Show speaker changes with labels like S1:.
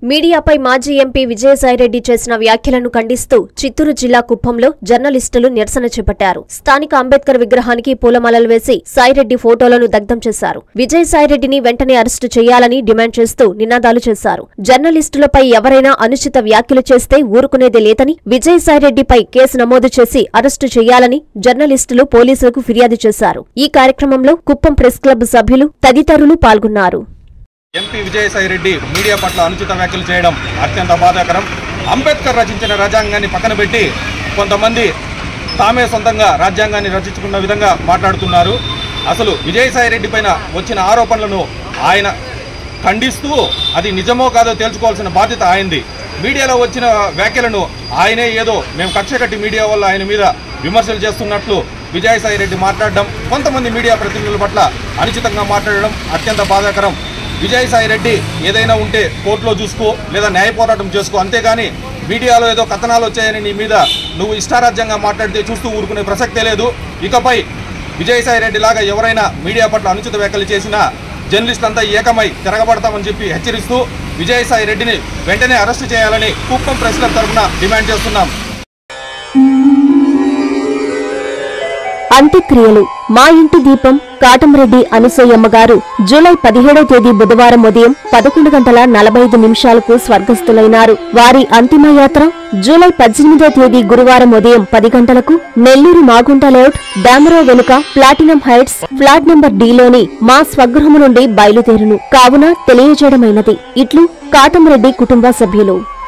S1: మీడియాపై మాజీ ఎంపీ విజయసాయిరెడ్డి చేసిన వ్యాఖ్యలను ఖండిస్తూ చిత్తూరు జిల్లా కుప్పంలో జర్నలిస్టులు నిరసన చేపట్టారు. స్థానిక అంబేద్కర్ విగ్రహానికి పూలమాలలు వేసి సాయిరెడ్డి ఫోటోలను దగ్ధం చేశారు. విజయసాయిరెడ్డిని వెంటనే అరెస్టు చేయాలని డిమాండ్ చేస్తూ నినాదాలు చేశారు. జర్నలిస్టులపై ఎవరైనా అనుచిత వ్యాఖ్యలు చేస్తే ఊరుకునేదే లేదని, విజయసాయిరెడ్డిపై కేసు నమోదు చేసి అరెస్టు చేయాలని జర్నలిస్టులు పోలీసులకు ఫిర్యాదు చేశారు. ఈ కార్యక్రమంలో కుప్పం ప్రెస్ క్లబ్ సభ్యులు తదితరులు పాల్గొన్నారు.
S2: ఎంపీ విజయసాయిరెడ్డి మీడియా పట్ల అనుచిత వ్యాఖ్యలు చేయడం అత్యంత బాధాకరం. అంబేద్కర్ రచించిన రాజ్యాంగాన్ని పక్కన పెట్టి కొంతమంది తామే సొంతంగా రాజ్యాంగాన్ని రచించుకున్న విధంగా మాట్లాడుతున్నారు. అసలు విజయసాయిరెడ్డి పైన వచ్చిన ఆరోపణలను ఆయన ఖండిస్తూ అది నిజమో కాదో తేల్చుకోవాల్సిన బాధ్యత ఆయనది. మీడియాలో వచ్చిన వ్యాఖ్యలను ఆయనే ఏదో మేము కక్ష కట్టి మీడియా వల్ల ఆయన మీద విమర్శలు చేస్తున్నట్లు విజయసాయిరెడ్డి మాట్లాడడం, కొంతమంది మీడియా ప్రతినిధుల పట్ల అనుచితంగా మాట్లాడడం అత్యంత బాధాకరం. విజయసాయిరెడ్డి ఏదైనా ఉంటే కోర్టులో చూసుకో లేదా న్యాయ పోరాటం చేసుకో, అంతేగాని మీడియాలో ఏదో కథనాలు వచ్చాయని నీ మీద నువ్వు ఇష్టారాజ్యంగా మాట్లాడితే చూస్తూ ఊరుకునే ప్రసక్తే లేదు. ఇకపై విజయసాయిరెడ్డి లాగా ఎవరైనా మీడియా పట్ల అనుచిత వ్యాఖ్యలు చేసినా జర్నలిస్టులంతా ఏకమై తిరగబడతామని చెప్పి హెచ్చరిస్తూ విజయసాయిరెడ్డిని వెంటనే అరెస్టు చేయాలని కుప్పం ప్రెస్ క్లబ్ తరఫున డిమాండ్ చేస్తున్నాం.
S1: అంత్యక్రియలు. మా ఇంటి దీపం కాటంరెడ్డి అనసూయమ్మ గారు జూలై 17వ తేదీ బుధవారం ఉదయం 11:45 స్వర్గస్థులైనారు. వారి అంతిమయాత్ర జూలై 18వ తేదీ గురువారం ఉదయం 10 గంటలకు నెల్లూరు మాగుంట లేఅవుట్ డామరో వెనుక platinum heights flat number D లోని మా స్వగృహము నుండి బయలుదేరును కావున తెలియజేయడమైనది. ఇట్లు కాటంరెడ్డి కుటుంబ సభ్యులు.